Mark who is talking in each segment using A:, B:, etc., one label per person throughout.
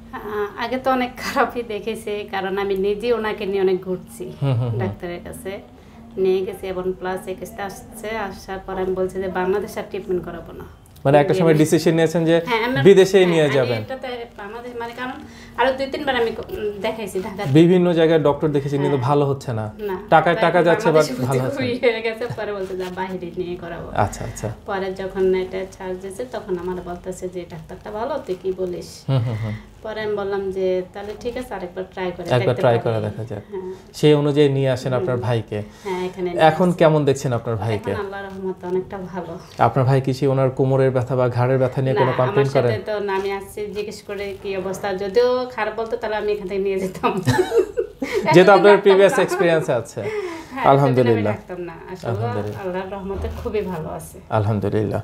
A: আগে তো অনেক খারাপই দেখেছি, কারণ আমি নিজে ওনাকে নিয়ে অনেক ঘুরছি ডাক্তারের কাছে নিয়ে গেছি, এবং প্লাস একেসটা আসার পর আমি বলছি যে বাংলাদেশ আর ট্রিটমেন্ট করাবো না।
B: মানে একটা সময় ডিসিশন নিয়েছেন যে বিদেশেই নিয়ে যাবেন।
A: এটাতে বাংলাদেশ মানে কারণ আরো 2-3 বার আমি দেখাইছি ঢাকা
B: বিভিন্ন জায়গায় ডক্টর দেখেছি কিন্তু ভালো হচ্ছে না, টাকায় টাকা যাচ্ছে বাট ভালো হচ্ছে না।
A: হয়ে গেছে, পরে বলতে যা বাইরে নিয়ে করাবো।
B: আচ্ছা আচ্ছা।
A: পরে যখন এটা চার্জ দিয়েছে তখন আমার বলতেছে যে ডাক্তারটা ভালো, তুই কি বলিস? পরে আমি বললাম যে তাহলে ঠিক আছে আরেকবার ট্রাই করে দেখা যাক।
B: সেই অনুযায়ী নিয়ে আসেন আপনার ভাইকে।
A: হ্যাঁ, এখানে
B: এখন কেমন দেখছেন আপনার ভাইকে?
A: আল্লাহর রহমতে অনেকটা ভালো।
B: আপনার ভাই কি ওনার কোমরের ব্যথা বা ঘাড়ের ব্যথা নিয়ে কোনো কমপ্লেইন করে?
A: আমার সাথে তো আমি আসছি জিজ্ঞেস করে কি অবস্থা, যদিও খারাপ বলতো তাহলে আমি এখান থেকে নিয়ে যেতাম,
B: যেটা আপনার প্রিভিয়াস এক্সপেরিয়েন্স আছে। আলহামদুলিল্লাহ,
A: আল্লাহর রহমতে খুবই ভালো আছে
B: আলহামদুলিল্লাহ।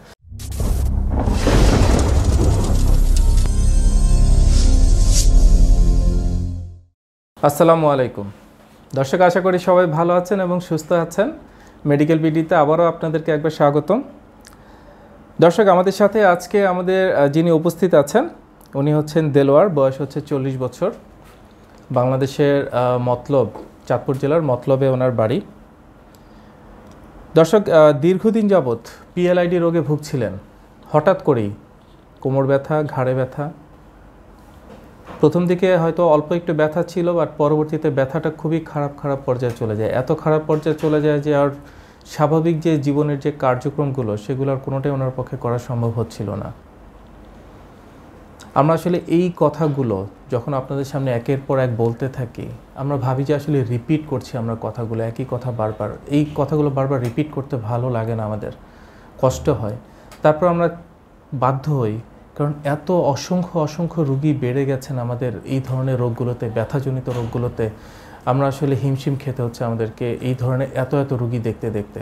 B: আসসালামু আলাইকুম দর্শক, আশা করি সবাই ভালো আছেন এবং সুস্থ আছেন। মেডিকেল বিডিতে আবারও আপনাদেরকে একবার স্বাগতম। দর্শক, আমাদের সাথে আজকে যিনি উপস্থিত আছেন উনি হচ্ছেন দেলোয়ার, বয়স হচ্ছে 40 বছর। বাংলাদেশের মতলব, চাঁদপুর জেলার মতলবে ওনার বাড়ি। দর্শক, দীর্ঘদিন যাবৎ পিএলআইডি রোগে ভুগছিলেন। হঠাৎ করেই কোমর ব্যথা, ঘাড়ে ব্যথা। প্রথম দিকে হয়তো অল্প একটু ব্যথা ছিল, বাট পরবর্তীতে ব্যথাটা খুবই খারাপ পর্যায়ে চলে যায়। এত খারাপ পর্যায়ে চলে যায় যে আর স্বাভাবিক যে জীবনের যে কার্যক্রমগুলো সেগুলোর কোনোটাই ওনার পক্ষে করা সম্ভব হচ্ছিল না। আমরা আসলে এই কথাগুলো যখন আপনাদের সামনে একের পর এক বলতে থাকি, আমরা ভাবি যে আসলে রিপিট করছি আমরা কথাগুলো, একই কথা বারবার। এই কথাগুলো বারবার রিপিট করতে ভালো লাগে না, আমাদের কষ্ট হয়। তারপর আমরা বাধ্য হই, কারণ এত অসংখ্য রোগী বেড়ে গেছেন আমাদের এই ধরনের রোগগুলোতে, ব্যথাজনিত রোগগুলোতে। আমরা আসলে হিমশিম খেতে হচ্ছে আমাদেরকে এই ধরনের এত রোগী দেখতে দেখতে।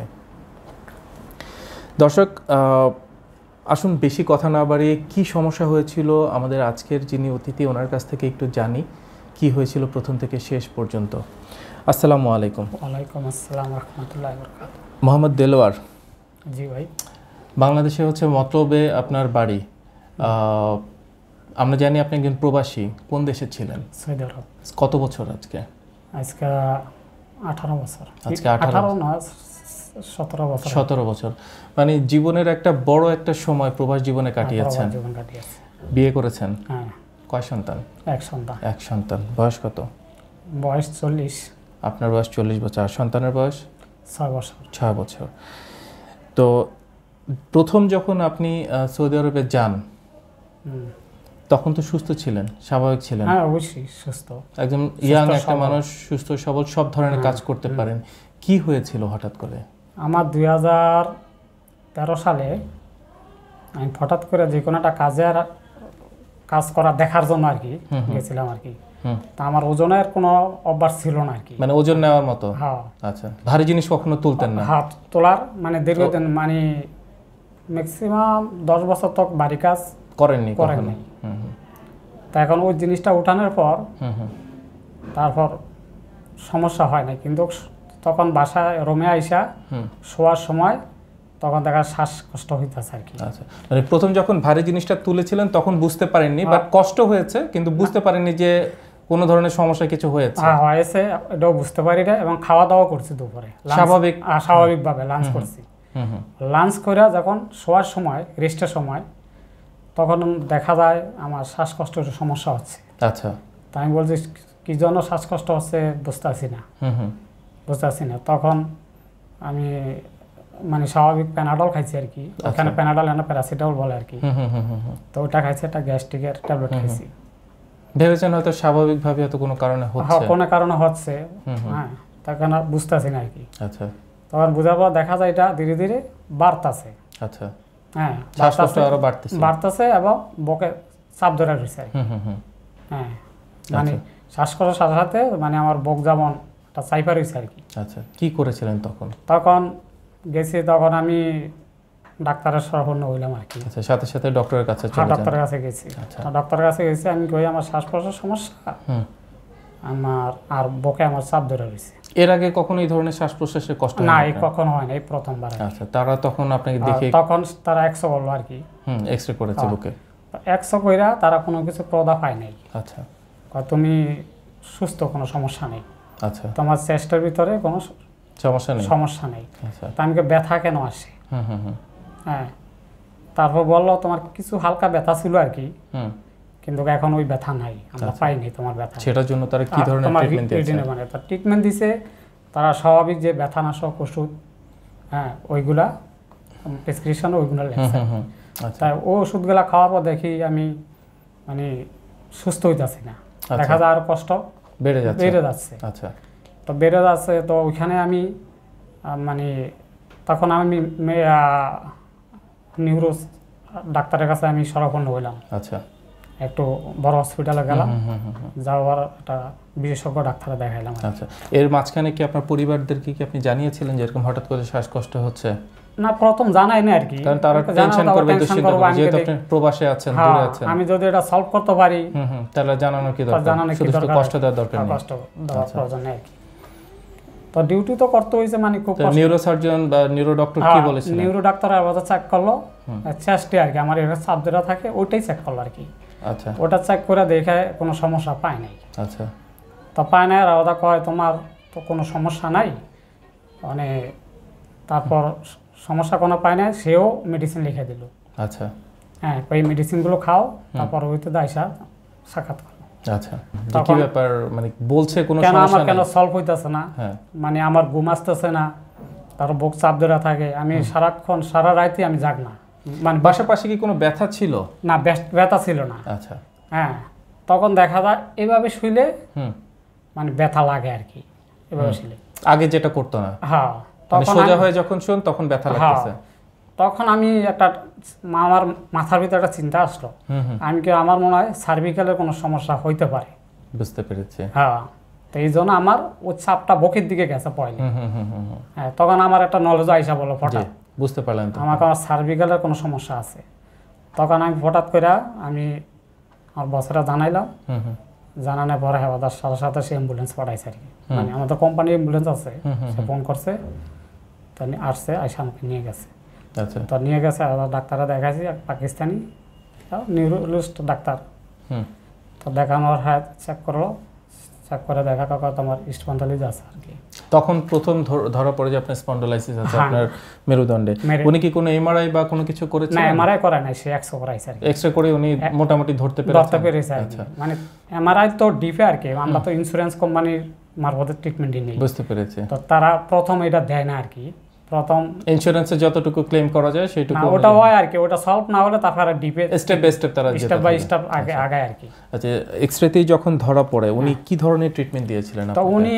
B: দর্শক, আসুন বেশি কথা না বাড়িয়ে কি সমস্যা হয়েছিল আমাদের আজকের যিনি অতিথি ওনার কাছ থেকে একটু জানি কি হয়েছিল প্রথম থেকে শেষ পর্যন্ত। আসসালামু আলাইকুম।
C: ওয়ালাইকুম আসসালাম রাহমাতুল্লাহি ওয়া বারাকাতুহু।
B: মোহাম্মদ দেলোয়ার।
C: জি ভাই।
B: বাংলাদেশে হচ্ছে মতলবে আপনার বাড়ি। আমরা জানি আপনি একজন প্রবাসী। কোন দেশে ছিলেন?
C: সৌদি আরব।
B: কত বছর আজকে?
C: আজকে 18 বছর।
B: আজকে
C: 18 না 17 বছর।
B: 17 বছর, মানে জীবনের একটা বড় একটা সময় প্রবাস জীবনে কাটিয়েছেন। বিয়ে করেছেন?
C: হ্যাঁ।
B: কয় সন্তান? এক সন্তান। বয়স কত?
C: বয়স 40।
B: আপনার বয়স 40 বছর। আর সন্তানের বয়স? 6 বছর। তো প্রথম যখন আপনি সৌদি আরবে যান তখন তো সুস্থ ছিলেন, স্বাভাবিক ছিলেন?
C: হ্যাঁ, অবশ্যই সুস্থ।
B: একদম ইয়াং একটা মানুষ, সুস্থ সবল, সব ধরনের কাজ করতে পারেন। কি হয়েছিল হঠাৎ করে?
C: আমার 2013 সালে আমি হঠাৎ করে যে কোনো একটা কাজ করা দেখার জন্য আর কি গেছিলাম আর কি। তা আমার ওজনের কোনো অভ্যাস ছিল না আর কি।
B: মানে ওজন নেওয়ার মতো?
C: হ্যাঁ।
B: আচ্ছা, ভারী জিনিস কখনো তুলতেন না?
C: হাত তোলার মানে দীর্ঘদিন, মানে ম্যাক্সিমাম 10 বছর তক বাড়ি কাজ করেননি। তা এখন ওই জিনিসটা উঠানোর পর তারপর সমস্যা হয় না, কিন্তু তখন বাসায় রুমে আইসা শোয়ার সময় তখন দেখা শ্বাসকষ্ট হইতেছে আর কি।
B: আচ্ছা, মানে প্রথম যখন ভারী জিনিসটা তুলেছিলেন তখন বুঝতে পারেননি, বাট কষ্ট হয়েছে কিন্তু বুঝতে পারেননি যে কোনো ধরনের সমস্যা কিছু হয়েছে?
C: হ্যাঁ, হয়েছে, এটাও বুঝতে পারি না। এবং খাওয়া দাওয়া করছি দুপুরে স্বাভাবিকভাবে লাঞ্চ করছি। লাঞ্চ করে যখন শোয়ার সময়, রেস্টের সময়, তখন দেখা যায় আমার শ্বাসকষ্টের সমস্যা হচ্ছে।
B: আচ্ছা।
C: তাই আমি বলছি কি জন্য শ্বাসকষ্ট হচ্ছে বুঝতে পারছি না। তখন আমি মানে স্বাভাবিক প্যানাডল খাইছি আর কি। ওখানে প্যানাডল না প্যারাসিটামল বলে আর কি। তো ওটা খাইছি, একটা গ্যাস্ট্রিকের ট্যাবলেট খাইছি।
B: ভেবেছেন হয়তো স্বাভাবিকভাবে এত কোনো কারণে হচ্ছে?
C: হ্যাঁ, কোনো কারণে হচ্ছে। হ্যাঁ, তখন বুঝতেছি না আর কি।
B: আচ্ছা।
C: তখন বোঝার পর দেখা যায় এটা ধীরে ধীরে বাড়তেছে।
B: আচ্ছা।
C: হ্যাঁ,
B: শ্বাসকষ্ট আরো
C: বাড়তেছে এবং বুকে চাপ ধরে রয়েছে। হ্যাঁ, মানে শ্বাসকষ্টের সাথে সাথে মানে আমার বুক যেমন একটা চাইপা রয়েছে আর কি।
B: আচ্ছা, কি করেছিলেন তখন?
C: তখন গেছি, তখন আমি ডাক্তারের শরণাপন্ন হইলাম আর কি।
B: আচ্ছা, সাথে সাথে ডক্টরের কাছে চলে যান?
C: ডক্টরের কাছে গেছি। ডক্টরের কাছে গেছি, আমি কই আমার শ্বাসকষ্টের সমস্যা, আমার আর বুকে আমার চাপ ধরে রয়েছে।
B: এর আগে কখনো এই ধরনের শ্বাস প্রশ্বাসের কষ্ট
C: না, এই কখনো হয় না, এই প্রথমবার।
B: আচ্ছা, তারা তখন আপনাকে দেখে
C: তখন তারা এক্সরে বললো আর কি।
B: এক্সরে করেছে বুকে?
C: 100 কইরা তারা কোনো কিছু প্রদা পায় নাই।
B: আচ্ছা,
C: তুমি সুস্থ, কোনো সমস্যা নেই,
B: আচ্ছা,
C: তোমার চেস্টের ভিতরে কোনো সমস্যা নেই।
B: আচ্ছা,
C: তা আমাকে ব্যথা কেন আসে? হ্যাঁ, তারপর বললো তোমার কিছু হালকা ব্যথা ছিল আর কি, কিন্তু এখন ওই ব্যথা নাই, আমরা পাইনি তোমার ব্যথা।
B: সেটার জন্য তারা কি ধরনের ট্রিটমেন্ট দিয়েছে?
C: মানে তার ট্রিটমেন্ট দিছে, তারা স্বাভাবিক যে ব্যথানাশক ওষুধ, হ্যাঁ ওইগুলা প্রেসক্রিপশন ওইগুলা লেখছে। তাই ও ওষুধগুলা খাওয়ার পর দেখি আমি মানে সুস্থ হইতাছি না, দেখা যায় আর কষ্ট বেড়ে যাচ্ছে।
B: আচ্ছা,
C: তো বেড়ে যাচ্ছে, তো ওইখানে আমি মানে তখন আমি নিউরো ডাক্তারের কাছে আমি শরণাপন্ন হইলাম।
B: আচ্ছা,
C: একটু বড় হসপিটালে গেলাম, যাওয়ার একটা বিশেষজ্ঞ ডাক্তারে দেখাইলাম।
B: আচ্ছা, এর মাঝখানে কি আপনার পরিবারদেরকে কি আপনি জানিয়েছিলেন যে এরকম হঠাৎ করে শ্বাসকষ্ট হচ্ছে?
C: না, প্রথম জানাই না আর কি,
B: কারণ তারা টেনশন করবে, দুশ্চিন্তা করবে, যেহেতু আপনি প্রবাসে আছেন, দূরে আছেন।
C: আমি যদি এটা সলভ করতে পারি
B: তাহলে জানানো কি দরকার, শুধু কষ্ট দেওয়ার দরকার নেই,
C: কষ্ট দেওয়ার প্রয়োজন নেই। তো ডিউটি তো করতে হইছে, মানে খুব কষ্ট।
B: নিউরো সার্জন বা নিউরো ডক্টর কি বলেছেন?
C: নিউরো ডাক্তার আবার চেক করলো চেস্টে আর কি, আমার এখানে চাপ যেটা থাকে ওইটাই চেক করলো আর কি।
B: আচ্ছা,
C: ওটা চেক করে দেখে কোনো সমস্যা পায় নাই।
B: আচ্ছা,
C: তো পায় নাই, আর ওটা কয় তোমার তো কোনো সমস্যা নাই, মানে তারপর সমস্যা কোনো পায় না, সেও মেডিসিন লিখে দিল।
B: আচ্ছা,
C: হ্যাঁ, ওই মেডিসিনগুলো খাও, তারপর ওইতে দাইসা সাক্ষাৎ করো।
B: আচ্ছা, কি ব্যাপার, মানে বলছে কোনো
C: সমস্যা
B: আমার
C: কেন সলভ হইতাছে না, মানে আমার ঘুম আসতেছে না, তার বুক চাপ ধরে থাকে, আমি সারাক্ষণ সারা রাতে আমি জাগ না। মানে
B: পাশাপাশি কি কোনো ব্যথা ছিল?
C: না, ব্যথা ছিল না।
B: আচ্ছা,
C: হ্যাঁ, তখন দেখা যায় এভাবে শুইলে মানে ব্যথা লাগে আর কি, এভাবে শুইলে।
B: আগে যেটা করতো না?
C: হ্যাঁ,
B: তখন সোজা হয়ে যখন শুন তখন ব্যথা লাগতেছে।
C: তখন আমি একটা আমার মাথার ভিতরে একটা চিন্তা আসলো, আমি কি আমার মনে হয় সার্ভিক্যালের কোনো সমস্যা হইতে পারে।
B: বুঝতে পেরেছি।
C: হ্যাঁ, তো এই জন্য আমার ওই চাপটা বকের দিকে গেছে পয়লে। হ্যাঁ, তখন আমার একটা নলেজ আইসা বলো হঠাৎ,
B: বুঝতে পারলেন তো
C: আমার সার্ভিক্যালের কোনো সমস্যা আছে। তখন আমি হঠাৎ করে আমি আমার বসেরা জানাইলাম, জানানোর পরে হ্যাঁ তার সাথে সাথে সে অ্যাম্বুলেন্স পাঠাইছে আর কি, মানে আমাদের কোম্পানির অ্যাম্বুলেন্স আছে, সে ফোন করছে, তো আসছে, আইসা আমাকে নিয়ে গেছে।
B: আচ্ছা,
C: তো নিয়ে গেছে, ডাক্তারে দেখাইছি, পাকিস্তানি নিউরোলজিস্ট ডাক্তার। তো দেখানোর হ্যাঁ চেক করলো, চেক করে দেখা কাকা তোমার স্পন্ডালাইটিস আছে আর কি।
B: তখন প্রথম ধরা পড়ে যে আপনার স্পন্ডালাইটিস আছে আপনার মেরুদণ্ডে। উনি কি কোনো এমআরআই বা কোনো কিছু করেছেন?
C: না, এমআরআই করে নাই, সে এক্সরে করাইছে আর কি।
B: এক্সরে করে উনি মোটামুটি ধরতে পেরেছে।
C: আচ্ছা, মানে এমআরআই তো ডিফে আর কি, আমরা তো ইন্স্যুরেন্স কোম্পানির মারফতে ট্রিটমেন্টই নেই।
B: বুঝতে পেরেছি।
C: তো তারা প্রথম এটা দেয় না আর কি, প্রথম
B: ইন্স্যুরেন্সে যতটুকু ক্লেম করা যায় সেইটুকু
C: ওটা হয় আর কি, ওটা সলভ না হলে তারপরে ডিপে
B: স্টেপ বাই স্টেপ তারা
C: স্টেপ বাই স্টেপ আগে আর কি।
B: আচ্ছা, এক্সরেতেই যখন ধরা পড়ে উনি কি ধরনের ট্রিটমেন্ট দিয়েছিলেন?
C: তো উনি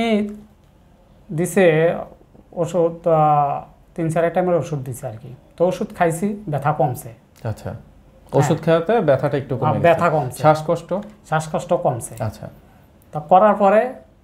C: দিছে ওষুধ, 3-4 টাইমের ওষুধ দিছে আর কি। তো ওষুধ খাইছি, ব্যথা কমছে।
B: আচ্ছা, ওষুধ খাওয়াতে ব্যথাটা একটু কমে গেছে,
C: ব্যথা কমছে, শ্বাসকষ্ট কমছে।
B: আচ্ছা,
C: তা করার পরে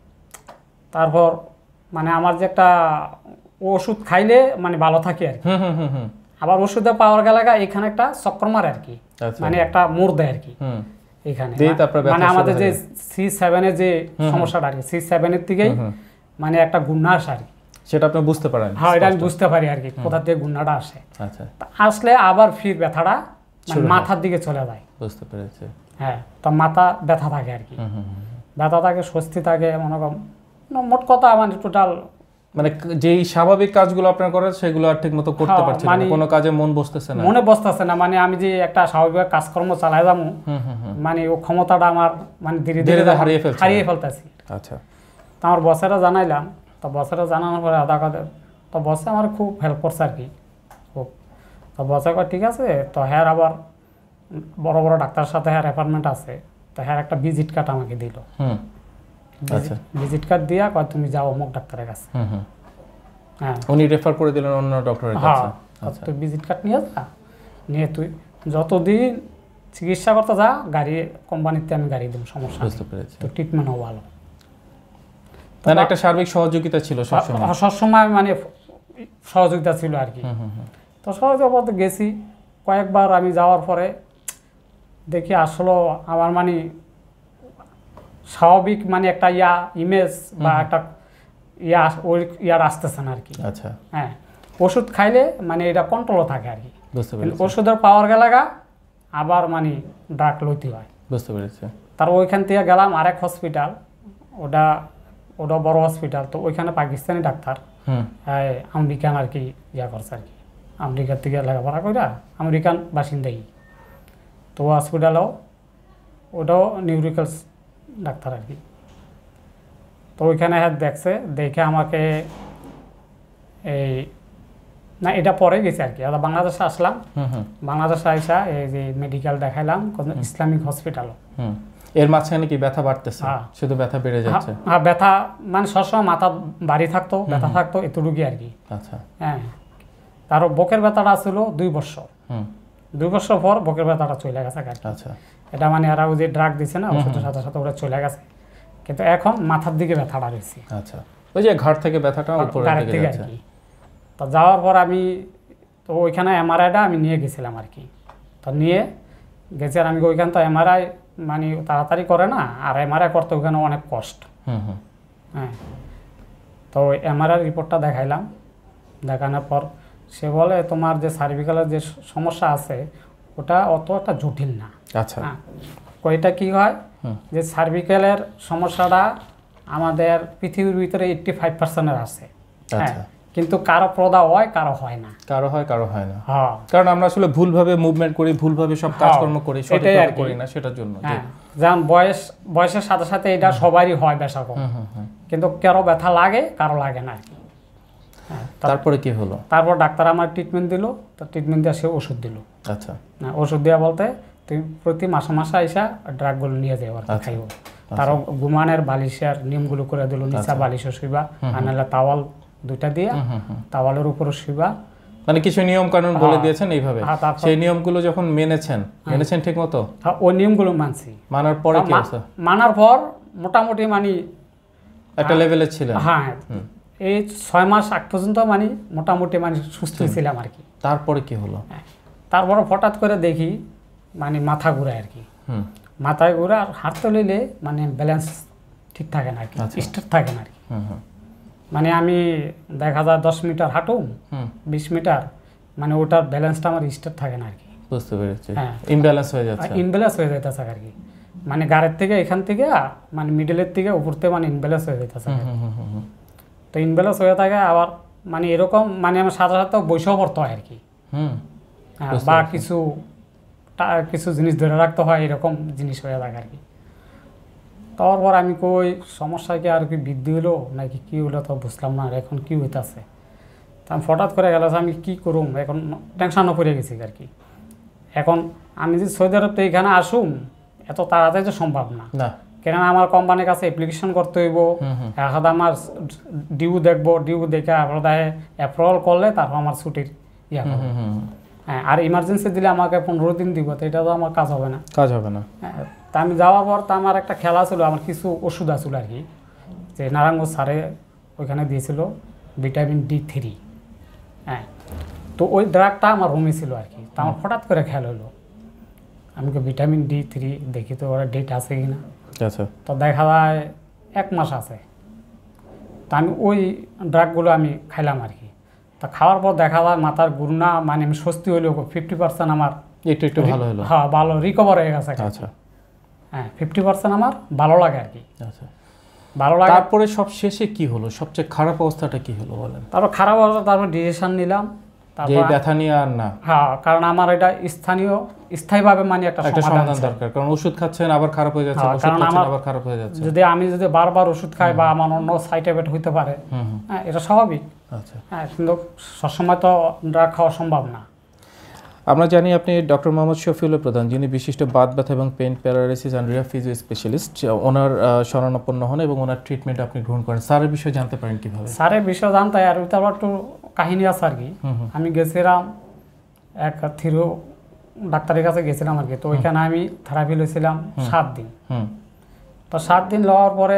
C: তারপর মানে আমার যে একটা ওষুধ খাইলে মানে ভালো থাকে আর কি, আবার ওষুধে পাওয়ার গেলে এখানে একটা চক্র মারে আর কি, মানে একটা মোড় দেয় আর কি এখানে, মানে আমাদের যে C7 এর যে সমস্যাটা আর কি, C7 এর থেকেই মানে একটা গুণা আসে আর কি।
B: সেটা আপনি বুঝতে পারেন?
C: হ্যাঁ, এটা আমি বুঝতে পারি আর কি, কোথা থেকে গুণাটা আসে। আচ্ছা, আসলে আবার ফির ব্যথাটা মাথার দিকে চলে যায়।
B: বুঝতে পেরেছি।
C: হ্যাঁ, তো মাথা ব্যথা থাকে আর কি, ব্যথা থাকে, স্বস্তি থাকে, মনে করেন মোট কথা মানে টোটাল
B: মানে যেই স্বাভাবিক কাজগুলো আপনার করেন সেগুলো আর ঠিকমতো করতে পারছেন না, কোনো কাজে মন বসতেছে
C: না, মানে আমি যে একটা স্বাভাবিক কাজকর্ম চালাই যাবো, মানে ও ক্ষমতাটা আমার মানে ধীরে ধীরে হারিয়ে ফেলতেছি।
B: আচ্ছা,
C: তো আমার বসেরা জানাইলাম, তো বসেরা জানানোর পরে আধা কথা, তো বসে আমার খুব হেল্প করছে আর কি, খুব। তো বসে কয় ঠিক আছে, তো হ্যাঁ আবার বড় বড় ডাক্তারের সাথে হ্যাঁ অ্যাপয়েন্টমেন্ট আছে, তো হ্যাঁ একটা ভিজিট কার্ড আমাকে দিল।
B: আচ্ছা,
C: ভিজিট কার্ড দিয়া কয় তুমি যাও অমুক ডাক্তারের কাছে।
B: হ্যাঁ, উনি রেফার করে দিলেন অন্য ডক্টরের কাছে।
C: আচ্ছা, তুই ভিজিট কার্ড নিয়ে যা, নিয়ে তুই যতদিন চিকিৎসা করতে যা, গাড়ি কোম্পানিতে আমি গাড়ি দেব, সমস্যা নেই।
B: বুঝতে পেরেছি।
C: তো ট্রিটমেন্টও ভালো,
B: মানে একটা সার্বিক সহযোগিতা ছিল
C: সবসময়, মানে সহযোগিতা ছিল আর কি। তো সহযোগিতা গেছি কয়েকবার, আমি যাওয়ার পরে দেখি আসলে আমার মানে স্বাভাবিক মানে একটা ইমেজ বা একটা ওই ইয়ার আসতেছে না আর কি।
B: আচ্ছা,
C: হ্যাঁ, ওষুধ খাইলে মানে এটা কন্ট্রোলও থাকে আর কি,
B: বুঝতে পেরেছি।
C: ওষুধের পাওয়ার গেলাগা আবার মানে ড্রাগ লইতে হয়।
B: বুঝতে পেরেছি।
C: তার ওইখান থেকে গেলাম আরেক হসপিটাল, ওটা বড় হসপিটাল, তো ওইখানে পাকিস্তানি ডাক্তার আমেরিকান আর কি ইয়া করছে আর কি, আমেরিকার থেকে লেখাপড়া কইরা আমেরিকান বাসিন্দাই। তো হসপিটালও ওটাও নিউরিক্যালস ডাক্তার আর কি। তো ওইখানে দেখছে, দেখে আমাকে এই না এটা পরে গেছে আর কি, বাংলাদেশে আসলাম, বাংলাদেশে আইসা এই যে মেডিকেল দেখাইলাম ইসলামিক হসপিটালও।
B: এর মাঝখানে কি ব্যথা বাড়তেছে? শুধু ব্যথা বেড়ে যাচ্ছে?
C: হ্যাঁ, ব্যথা মানে সবসময় মাথা বাড়ি থাকতো, ব্যথা থাকতো, এতটুকুই আর কি।
B: আচ্ছা।
C: হ্যাঁ, তারও বুকের ব্যথাটা ছিল 2 বছর, 2 বছর পর বুকের ব্যথাটা চলে গেছে আর কি।
B: আচ্ছা।
C: এটা মানে এরা ওই যে ড্রাগ দিছে না, ওষুধের সাথে সাথে ওরা চলে গেছে, কিন্তু এখন মাথার দিকে ব্যথাটা রয়েছে।
B: আচ্ছা, ওই যে ঘাড় থেকে ব্যথাটা উপরের দিকে যাচ্ছে।
C: তো যাওয়ার পর আমি তো ওইখানে এমআরআইটা আমি নিয়ে গেছিলাম আর কি। তো নিয়ে গেছি আর আমি ওইখানে তো এমআরআই মানে তাড়াতাড়ি করে না, আর এমআরআই করতে ওখানে অনেক কষ্ট। হ্যাঁ, তো এমআরআই রিপোর্টটা দেখাইলাম, দেখানোর পর সে বলে তোমার যে সার্ভিক্যালের যে সমস্যা আছে ওটা অত একটা জটিল না।
B: আচ্ছা।
C: হ্যাঁ, ওইটা কি হয় যে সার্ভিক্যালের সমস্যাটা আমাদের পৃথিবীর ভিতরে 85% আছে। হ্যাঁ, কিন্তু কারো প্রদা হয়, কারো হয় না,
B: কারো হয়, কারো হয় না।
C: হ্যাঁ,
B: কারণ আমরা আসলে ভুলভাবে মুভমেন্ট করি, ভুলভাবে সব কাজকর্ম করি, সঠিকভাবে করি না, সেটার জন্য।
C: যেমন বয়সের সাথে সাথে এটা সবারই হয় ব্যথা, কিন্তু কারো ব্যথা লাগে, কারো লাগে না আর কি।
B: তারপরে কি হলো? তারপর
C: ডাক্তার আমার ট্রিটমেন্ট দিল, তো ট্রিটমেন্ট দিয়ে সে ওষুধ দিল।
B: আচ্ছা।
C: ওষুধ দেওয়া বলতে তুই প্রতি মাসে মাসে আইসা ড্রাগগুলো নিয়ে যাও আর খাইব। তারও ঘুমানের বালিশের নিয়মগুলো করে দিল, নিচা বালিশও শুইবা, আর নাহলে তাওয়াল 2টা দিয়ে তাওয়ালের উপরে শুইবা,
B: মানে কিছু নিয়ম কানুন বলে দিয়েছেন এইভাবে। সেই নিয়মগুলো যখন মেনেছেন ঠিক মতো?
C: হ্যাঁ, ওই নিয়মগুলো মানছি।
B: মানার পরে কি হচ্ছে?
C: মানার পর মোটামুটি মানে
B: একটা লেভেলে ছিলেন।
C: হ্যাঁ, এই 6 মাস আগ পর্যন্ত মানে মোটামুটি মানে সুস্থ ছিলাম আর কি।
B: তারপরে কি হলো?
C: তারপর হঠাৎ করে দেখি মানে মাথা ঘুরায় আর কি। মাথায় ঘুরে আর হাঁটতে লইলে মানে ব্যালেন্স ঠিক থাকে না আর কি, স্টেট থাকে না আর কি। মানে আমি দেখা যায় 10 মিটার হাঁটুম, 20 মিটার, মানে ওটার ব্যালেন্সটা আমার স্টেট থাকে না আর কি।
B: বুঝতে পেরেছি। হ্যাঁ, ইমব্যালেন্স হয়ে যাচ্ছে,
C: ইমব্যালেন্স হয়ে যাইতেছে আর কি। মানে গাড়ির থেকে এখান থেকে মানে মিডলের থেকে উপরতে মানে ইমব্যালেন্স হয়ে যাইতেছে। তো ইমব্যালেন্স হয়ে থাকে আবার মানে এরকম মানে আমার সাথে সাথে বৈশাখ পড়তে হয় আর কি। বা কিছু জিনিস ধরে রাখতে হয়, এরকম জিনিস হয়ে থাকে আর কি। তারপর আমি কই সমস্যা কি আর কি বৃদ্ধি হলো নাকি কি হলো তো বুঝলাম না, আর এখন কি হইতেছে। তা আমি হঠাৎ করে গেল আমি কি করুম, এখন টেনশনও পড়ে গেছি আর কি। এখন আমি যে সৌদি আরব তো এখানে আসুম এত তাড়াতাড়ি তো সম্ভব না, কেননা আমার কোম্পানির কাছে অ্যাপ্লিকেশন করতে হইব, এখন আমার ডিউ দেখবো, ডিউ দেখে আপনার অ্যাপ্রুভাল করলে তারপর আমার ছুটির ইয়া করবো। হ্যাঁ, আর ইমার্জেন্সি দিলে আমাকে 15 দিন দিব, তো এটা তো আমার কাজ হবে না। হ্যাঁ, তা আমি যাওয়ার পর তো আমার একটা খেলা ছিল, আমার কিছু ওষুধ আছিল আর কি, যে নারায়ণগঞ্জ স্যারে ওইখানে দিয়েছিল ভিটামিন D3। হ্যাঁ, তো ওই ড্রাগটা আমার রুমে ছিল আর কি। তো আমার হঠাৎ করে খেয়াল হলো, আমি ভিটামিন D3 দেখি তো ওরা ডেট আছে কি না। তো দেখা যায় 1 মাস আছে। তা আমি ওই ড্রাগগুলো আমি খাইলাম আর কি। তা খাওয়ার পর দেখা যায় মাথার গুরুনা মানে আমি স্বস্তি হইলেও 50% আমার
B: একটু ভালো হলো।
C: হ্যাঁ, ভালো রিকভার হয়ে গেছে। আচ্ছা। হ্যাঁ, 50% আমার ভালো লাগে আর কি।
B: আচ্ছা,
C: ভালো লাগে।
B: তারপরে সব শেষে কি হলো? সবচেয়ে খারাপ অবস্থাটা কি হলো বলেন?
C: তারপর খারাপ অবস্থা, তারপর ডিসিশন নিলাম
B: যে ব্যথা নিয়ে আর না।
C: হ্যাঁ, কারণ আমার এটা স্থায়ীভাবে মানে একটা
B: সমাধান দরকার, কারণ ওষুধ খাচ্ছেন আবার খারাপ হয়ে যাচ্ছে, ওষুধ খাচ্ছেন আবার খারাপ হয়ে যাচ্ছে।
C: আমি যদি বারবার ওষুধ খাই বা আমার অন্য সাইড এফেক্ট হইতে পারে, হ্যাঁ, এটা স্বাভাবিক।
B: আচ্ছা।
C: হ্যাঁ, কিন্তু সবসময় তো ড্রাগ খাওয়া সম্ভব না।
B: আমরা জানি আপনি ডক্টর মোহাম্মদ শফিউল্লাহ প্রধান, যিনি বিশিষ্ট বাত ব্যথা এবং pain paralysis and rehab physio specialist. ওনার শরণাপন্ন হন এবং ওনার ট্রিটমেন্ট আপনি গ্রহণ করেন। স্যারের বিষয়ে জানতে পারেন কিভাবে?
C: স্যারের বিষয়ে জানতে আর ওইটা আবার একটু কাহিনী আছে আর কি। আমি গেছিলাম এক থিরো ডাক্তারের কাছে গেছিলাম আর কি। তো ওইখানে আমি থেরাপি লইছিলাম 7 দিন। তো 7 দিন লওয়ার পরে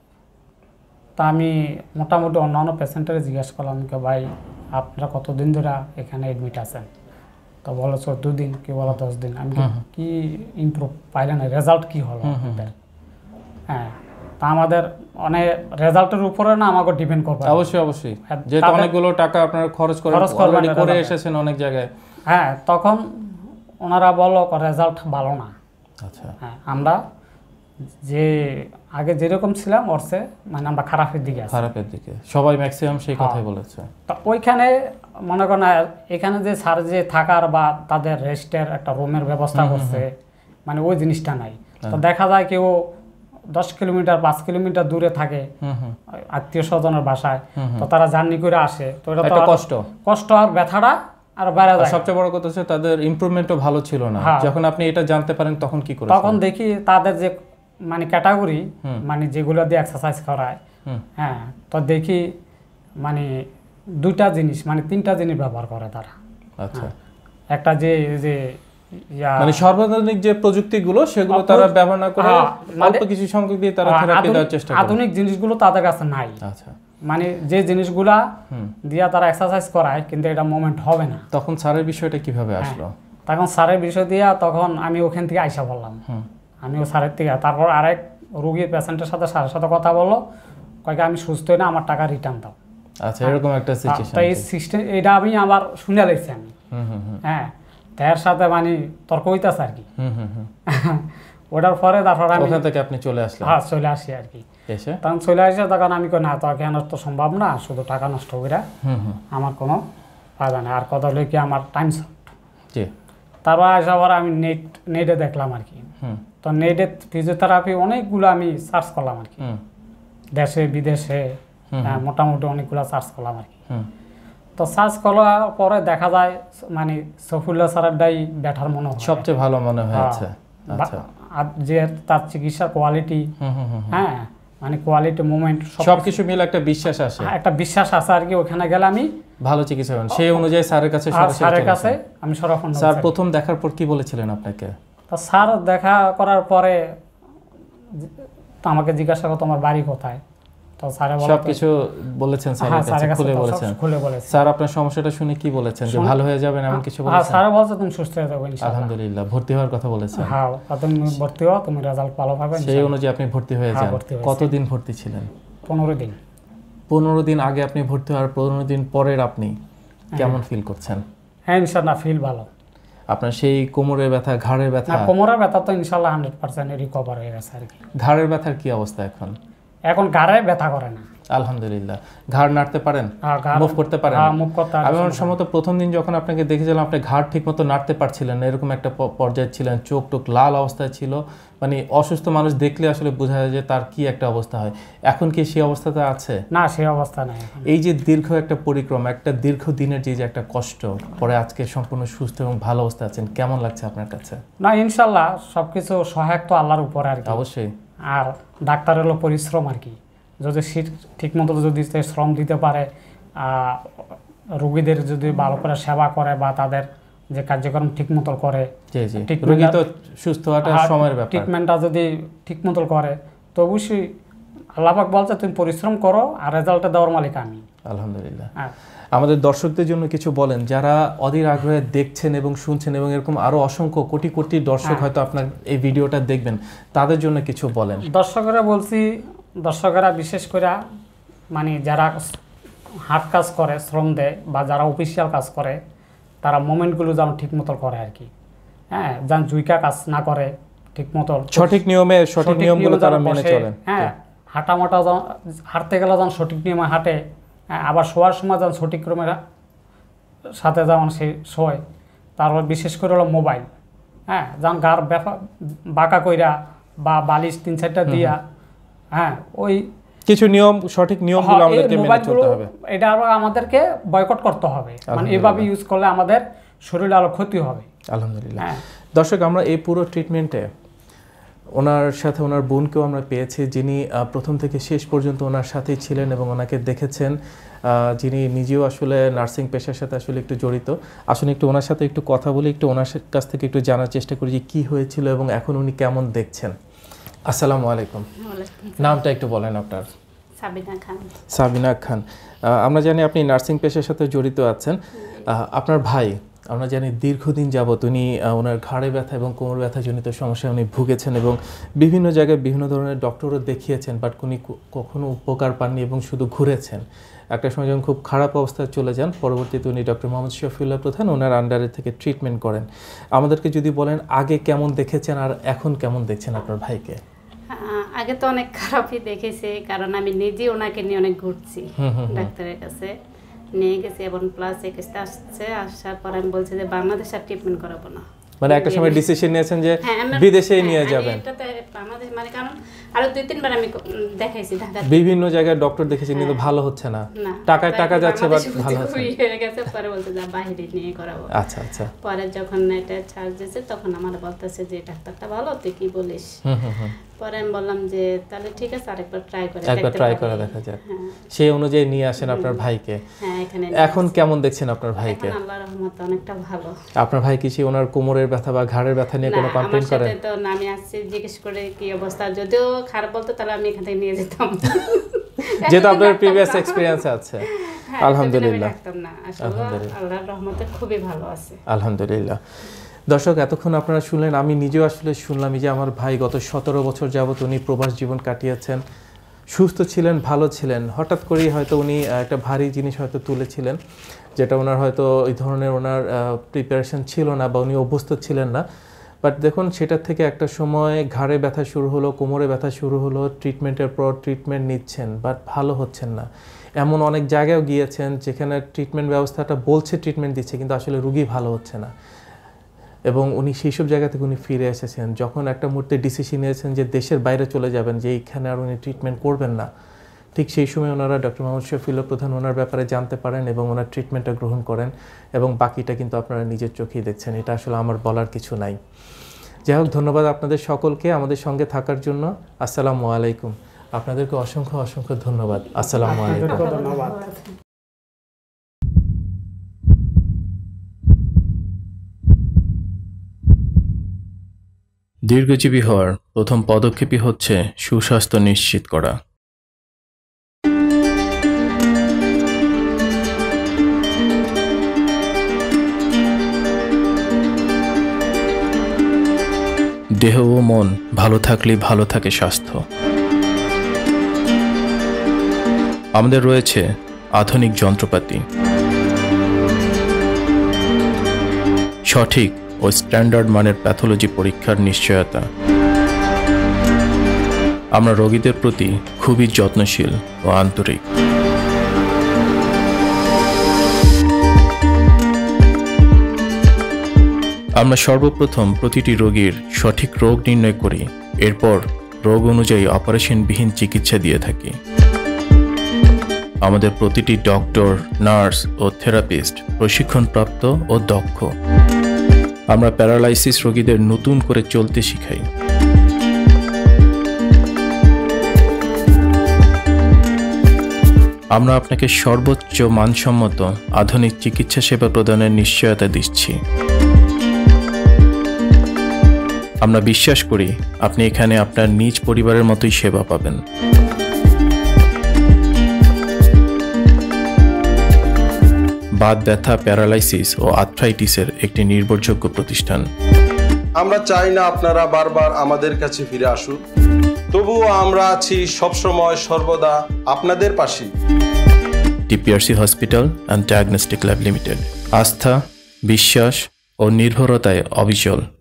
C: তা আমি মোটামুটি অন্যান্য পেশেন্টের জিজ্ঞেস করলাম যে ভাই আপনারা কতদিন ধরে এখানে অ্যাডমিট আছেন? তো বলো 14 দিন, কি বলো 10 দিন। আমি কি ইমপ্রুভ পাইলেন, রেজাল্ট কি হলো? হ্যাঁ, তা আমাদের অনেক রেজাল্টের উপরে না আমাকে ডিপেন্ড করবে।
B: অবশ্যই যেহেতু অনেকগুলো টাকা আপনারা খরচ করে এসেছেন অনেক জায়গায়।
C: হ্যাঁ, তখন ওনারা বললো রেজাল্ট ভালো না।
B: আচ্ছা,
C: হ্যাঁ, আমরা যে আগে যেরকম ছিলাম ওর চেয়ে মানে আমরা খারাপের দিকে আছি।
B: খারাপের দিকে সবাই ম্যাক্সিমাম সেই কথাই বলেছে।
C: তো ওইখানে মনে করেন এখানে যে স্যার যে থাকার বা তাদের রেস্টের একটা রুমের ব্যবস্থা করছে, মানে ওই জিনিসটা নাই। তো দেখা যায় কেউ 10 কিলোমিটার 5 কিলোমিটার দূরে থাকে আত্মীয় স্বজনের বাসায়, তো তারা জার্নি করে আসে, তো এটা তো কষ্ট আর ব্যথাটা আর বেড়ে যায়।
B: সবচেয়ে বড় কথা হচ্ছে তাদের ইমপ্রুভমেন্টও ভালো ছিল না। যখন আপনি এটা জানতে পারেন তখন কি করেন?
C: তখন দেখি তাদের যে মানে ক্যাটাগরি, মানে যেগুলো দিয়ে এক্সারসাইজ করায়, হ্যাঁ, তো দেখি মানে 2টা জিনিস মানে 3টা জিনিস ব্যবহার করে তারা।
B: আচ্ছা,
C: একটা যে
B: মানে সর্বাধুনিক যে প্রযুক্তিগুলো সেগুলো তারা ব্যবহার না করে অল্প কিছু সংখ্যক দিয়ে তারা থেরাপি দেওয়ার চেষ্টা করে।
C: আধুনিক জিনিসগুলো তাদের কাছে নাই।
B: আচ্ছা,
C: মানে যে জিনিসগুলা দিয়া তারা এক্সারসাইজ করায় কিন্তু এটা মোমেন্ট হবে না।
B: তখন স্যারের বিষয়টা কিভাবে আসলো?
C: তখন স্যারের বিষয় দিয়া তখন আমি ওখান থেকে আইসা বললাম, আমিও স্যারের থেকে। তারপর আরেক রোগীর পেশেন্টের সাথে স্যারের সাথে কথা বললো, কয়েক আমি সুস্থ হই না, আমার টাকা রিটার্ন দাও।
B: আচ্ছা, এরকম একটা সিচুয়েশন।
C: তো এই সিস্টেম এটা আমি আবার শুনে লাইছি আমি। হ্যাঁ, তার সাথে মানে তর্ক হইতাছে আর কি। ওটার পরে তারপর আমি
B: ওখান থেকে আপনি চলে আসলেন?
C: হ্যাঁ, চলে আসি আর কি।
B: এসে
C: তখন চলে আসে, তখন আমি কই না, তো কেন তো সম্ভব না, শুধু টাকা নষ্ট করে আমার কোনো ফায়দা নেই। আর কথা হলো কি আমার টাইম শর্ট।
B: জি।
C: তারপর আসা পর আমি নেটে দেখলাম আর কি। তো নেটে ফিজিওথেরাপি অনেকগুলো আমি সার্চ করলাম আর কি, দেশে বিদেশে মোটামুটি অনেকগুলো সার্চ করলাম আর কি। তো সার্চ করার পরে দেখা যায় মানে সফুল্লাহ স্যারেরটাই বেটার মনে হয়,
B: সবচেয়ে ভালো মনে হয়েছে।
C: আচ্ছা, আর যে তার চিকিৎসার কোয়ালিটি, হ্যাঁ, মানে কোয়ালিটি মুভমেন্ট
B: সবকিছু মিলে একটা বিশ্বাস আসে,
C: একটা বিশ্বাস আছে আর কি। ওখানে গেলে আমি
B: ভালো চিকিৎসা পাবেন। সেই অনুযায়ী স্যারের কাছে
C: আমি সরাসরি।
B: স্যার প্রথম দেখার পর কি বলেছিলেন আপনাকে?
C: তো স্যার দেখা করার পরে আমাকে জিজ্ঞাসা করতো আমার বাড়ি কোথায়। তো স্যার
B: সবকিছু বলেছেন, স্যারের কাছে খুলে বলেছেন। স্যার আপনার সমস্যাটা শুনে কি বলেছেন? যে ভালো হয়ে যাবেন এমন কিছু বলেছেন?
C: স্যার বলছে তুমি সুস্থ হয়ে যাবে ইনশাআল্লাহ।
B: আলহামদুলিল্লাহ। ভর্তি হওয়ার কথা বলেছেন?
C: হ্যাঁ, তুমি ভর্তি হও, তুমি রেজাল্ট ভালো পাবে।
B: সেই অনুযায়ী আপনি ভর্তি হয়ে যান। কতদিন ভর্তি ছিলেন?
C: 15 দিন।
B: 15 দিন আগে আপনি ভর্তি হওয়ার 15 দিন পরের আপনি কেমন ফিল করছেন?
C: হ্যাঁ, ইনশাআল্লাহ ফিল ভালো।
B: আপনার সেই কোমরের ব্যথা, ঘাড়ের ব্যথা?
C: কোমরের ব্যথা তো ইনশাআল্লাহ 100% রিকভার হয়ে গেছে আর কি।
B: ঘাড়ের ব্যথার কি অবস্থা এখন?
C: এখন ঘাড়ে ব্যথা করে না,
B: আলহামদুলিল্লাহ। ঘাড় নাড়তে পারেন, মুভ করতে পারেন? আমি সম্ভবত প্রথম দিন যখন আপনাকে দেখেছিলাম আপনি ঘাড় ঠিকমতো নাড়তে পারছিলেন না, এরকম একটা পর্যায়ে ছিলেন, চোখ টোক লাল অবস্থায় ছিল। মানে অসুস্থ মানুষ দেখলে আসলে বোঝা যায় যে তার কি একটা অবস্থা হয়। এখন কি সেই অবস্থাতে আছে?
C: না, সেই অবস্থা নাই।
B: এই যে দীর্ঘ একটা পরিক্রমা, একটা দীর্ঘ দিনের যে একটা কষ্ট পরে আজকে সম্পূর্ণ সুস্থ এবং ভালো অবস্থা আছেন, কেমন লাগছে আপনার কাছে?
C: না, ইনশাআল্লাহ সবকিছু সহায়ক তো আল্লাহর উপরে আর কি।
B: অবশ্যই।
C: আর ডাক্তার হলো পরিশ্রম আর কি। যদি ঠিক মতো যদি শ্রম দিতে পারে, রোগীদের যদি ভালো করে সেবা করে বা তাদের যে কার্যক্রম ঠিক মতো করে,
B: রোগী তো সুস্থ হওয়াটা সময়ের ব্যাপার,
C: ট্রিটমেন্টটা যদি ঠিক মতো করে, তো অবশ্যই আল্লাহ পাক বলছে তুমি পরিশ্রম করো আর রেজাল্টটা দেওয়ার মালিক আমি।
B: আলহামদুলিল্লাহ। আমাদের দর্শকদের জন্য কিছু বলেন, যারা অধীর আগ্রহে দেখছেন এবং শুনছেন, এবং এরকম আরো অসংখ্য কোটি কোটি দর্শক হয়তো আপনার এই ভিডিওটা দেখবেন, তাদের জন্য কিছু বলেন।
C: দর্শকেরা বলছি, দর্শকেরা বিশেষ করে মানে যারা হাত কাজ করে, শ্রম দেয় বা যারা অফিসিয়াল কাজ করে, তারা মোমেন্টগুলো যেন ঠিক মতো করে আর কি। হ্যাঁ, যেন জুইকা কাজ না করে, ঠিক মতো
B: সঠিক নিয়মগুলো তারা মেনে চলেন।
C: হ্যাঁ, হাঁটামাটা হাঁটতে গেলে যেন সঠিক নিয়মে হাঁটে, আবার শোয়ার সময় যেন সঠিক ক্রমের সাথে যেমন সে শোয়। তারপর বিশেষ করে হলো মোবাইল, হ্যাঁ, যেমন গার বাঁকা কইরা বা বালিশ 3-4টা দিয়া, হ্যাঁ, ওই
B: কিছু নিয়ম, সঠিক নিয়মগুলো আমাদেরকে মেনে চলতে হবে।
C: এটা আরো আমাদেরকে বয়কট করতে হবে, মানে এভাবে ইউজ করলে আমাদের শরীরে আরো ক্ষতি হবে।
B: আলহামদুলিল্লাহ। দর্শক, আমরা এই পুরো ট্রিটমেন্টে ওনার সাথে ওনার বোনকেও আমরা পেয়েছি, যিনি প্রথম থেকে শেষ পর্যন্ত ওনার সাথেই ছিলেন এবং ওনাকে দেখেছেন, যিনি নিজেও আসলে নার্সিং পেশার সাথে আসলে একটু জড়িত। আসলে একটু ওনার সাথে একটু কথা বলি, একটু ওনার কাছ থেকে একটু জানার চেষ্টা করি যে কী হয়েছিল এবং এখন উনি কেমন দেখছেন। আসসালামু আলাইকুম। নামটা একটু বলেন আপনার?
A: সাবিনা খান।
B: সাবিনা খান। আমরা জানি আপনি নার্সিং পেশার সাথে জড়িত আছেন। আপনার ভাই আমরা জানি দীর্ঘদিন যাবৎ উনি ওনার ঘাড়ে ব্যথা এবং কোমর ব্যথাজনিত সমস্যায় উনি ভুগেছেন এবং বিভিন্ন জায়গায় বিভিন্ন ধরনের ডক্টরও দেখিয়েছেন, বাট উনি কখনো উপকার পাননি এবং শুধু ঘুরেছেন। একটা সময় যখন খুব খারাপ অবস্থায় চলে যান, পরবর্তীতে উনি ডক্টর মোহাম্মদ শফিউল্লাহ প্রধান ওনার আন্ডারে থেকে ট্রিটমেন্ট করেন। আমাদেরকে যদি বলেন আগে কেমন দেখেছেন আর এখন কেমন দেখছেন আপনার ভাইকে?
A: আগে তো অনেক খারাপই দেখেছি, কারণ আমি নিজে ওনাকে নিয়ে অনেক ঘুরছি ডাক্তারের কাছে নিয়ে গেছি এবং প্লাস এই কেসটা আসছে, আসার পর আমি বলছি যে বাংলাদেশে আর ট্রিটমেন্ট করাবো না।
B: মানে একটা সময় ডিসিশন নিয়েছেন যে বিদেশেই নিয়ে যাবেন?
A: এটাতে বাংলাদেশ মানে কারণ আরো 2-3 বার আমি দেখাইছি ঢাকা
B: বিভিন্ন জায়গায় ডক্টর দেখেছি কিন্তু ভালো হচ্ছে না, টাকায় টাকা যাচ্ছে বাট ভালো হচ্ছে না।
A: হয়ে গেছে, পরে বলতে যা বাইরে নিয়ে করাবো।
B: আচ্ছা আচ্ছা।
A: পরে যখন এটা চার্জ দিয়েছে তখন আমার বলতেছে যে ডাক্তারটা ভালো, তুই কি বলিস? পরে আমি বললাম যে তাহলে ঠিক আছে আরেকবার ট্রাই করে দেখা যাক। সেই অনুযায়ী নিয়ে আসেন আপনার ভাইকে। হ্যাঁ, এখানে
B: এখন কেমন দেখছেন আপনার ভাইকে?
A: আল্লাহর রহমতে অনেকটা ভালো।
B: আপনার ভাই কি সেই ওনার কোমরের ব্যথা বা ঘাড়ের ব্যথা নিয়ে কোনো কমপ্লেইন করেন?
A: না, তো আমি আসছি জিজ্ঞেস করে কি অবস্থা, যদিও খারাপ বলতো তাহলে আমি এখান থেকে নিয়ে যেতাম,
B: যেহেতু আপনার প্রিভিয়াস এক্সপেরিয়েন্স আছে। আলহামদুলিল্লাহ,
A: আল্লাহর রহমতে খুবই ভালো আছে,
B: আলহামদুলিল্লাহ। দর্শক, এতক্ষণ আপনারা শুনলেন, আমি নিজেও আসলে শুনলাম যে আমার ভাই গত 17 বছর যাবত উনি প্রবাস জীবন কাটিয়েছেন, সুস্থ ছিলেন, ভালো ছিলেন। হঠাৎ করেই হয়তো উনি একটা ভারী জিনিস হয়তো তুলেছিলেন, যেটা ওনার হয়তো ওই ধরনের ওনার প্রিপারেশন ছিল না বা উনি অভ্যস্ত ছিলেন না। বাট দেখুন, সেটার থেকে একটা সময় ঘাড়ে ব্যথা শুরু হলো, কোমরে ব্যথা শুরু হলো, ট্রিটমেন্টের পর ট্রিটমেন্ট নিচ্ছেন বাট ভালো হচ্ছেন না। এমন অনেক জায়গায়ও গিয়েছেন যেখানে ট্রিটমেন্ট ব্যবস্থাটা বলছে ট্রিটমেন্ট দিচ্ছে কিন্তু আসলে রুগী ভালো হচ্ছে না, এবং উনি সেই সব জায়গা থেকে উনি ফিরে এসেছেন। যখন একটা মুহূর্তে ডিসিশন নিয়েছেন যে দেশের বাইরে চলে যাবেন, যে এইখানে আর উনি ট্রিটমেন্ট করবেন না, ঠিক সেই সময় ওনারা ডক্টর মোহাম্মদ শফিউল্লাহ প্রধান ওনার ব্যাপারে জানতে পারেন এবং ওনার ট্রিটমেন্টটা গ্রহণ করেন, এবং বাকিটা কিন্তু আপনারা নিজের চোখেই দেখছেন। এটা আসলে আমার বলার কিছু নাই। যাই হোক, ধন্যবাদ আপনাদের সকলকে আমাদের সঙ্গে থাকার জন্য। আসসালামু আলাইকুম। আপনাদেরকে অসংখ্য অসংখ্য ধন্যবাদ। আসসালামু আলাইকুম।
C: ধন্যবাদ।
B: দীর্ঘজীবী হওয়ার প্রথম পদক্ষেপই হচ্ছে সুস্বাস্থ্য নিশ্চিত করা। দেহ ও মন ভালো থাকলেই ভালো থাকে স্বাস্থ্য। আমাদের রয়েছে আধুনিক যন্ত্রপাতি, সঠিক ও স্ট্যান্ডার্ড মানের প্যাথোলজি পরীক্ষার নিশ্চয়তা। আমরা রোগীদের প্রতি খুবই যত্নশীল ও আন্তরিক। আমরা সর্বপ্রথম প্রতিটি রোগীর সঠিক রোগ নির্ণয় করি, এরপর রোগ অনুযায়ী অপারেশনবিহীন চিকিৎসা দিয়ে থাকি। আমাদের প্রতিটি ডক্টর, নার্স ও থেরাপিস্ট প্রশিক্ষণপ্রাপ্ত ও দক্ষ। আমরা প্যারালাইসিস রোগীদের নতুন করে চলতে শিখাই। আমরা আপনাকে সর্বোচ্চ মানসম্মত আধুনিক চিকিৎসা সেবা প্রদানের নিশ্চয়তা দিচ্ছি। আমরা বিশ্বাস করি আপনি এখানে আপনার নিজ পরিবারের মতোই সেবা পাবেন। বাত ব্যথা, প্যারালাইসিস ও আর্থ্রাইটিসের একটি নির্ভরযোগ্য প্রতিষ্ঠান।
D: আমরা চাই না আপনারা বারবার আমাদের কাছে ফিরে আসুন, তবুও আমরা আছি সবসময় সর্বদা আপনাদের পাশে।
B: TPRC hospital and diagnostic lab limited, আস্থা, বিশ্বাস ও নির্ভরতায় অবিচল।